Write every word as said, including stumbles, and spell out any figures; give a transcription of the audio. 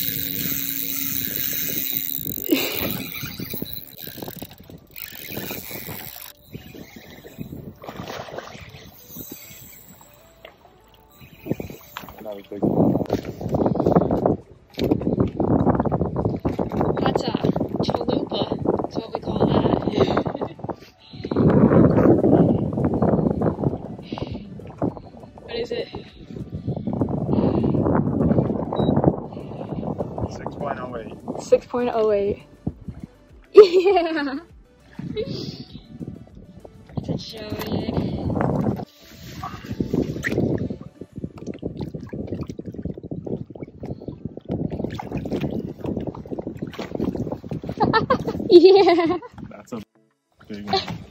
Another big one. That's a chalupa. That's what we call that. What is it? six point oh eight. six point oh eight. Yeah! It's a giant. Yeah! That's a big one.